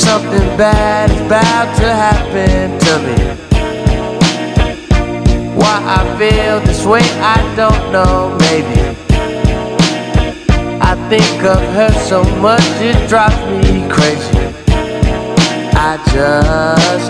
something bad is about to happen to me. Why I feel this way, I don't know, maybe I think of her so much it drives me crazy. I just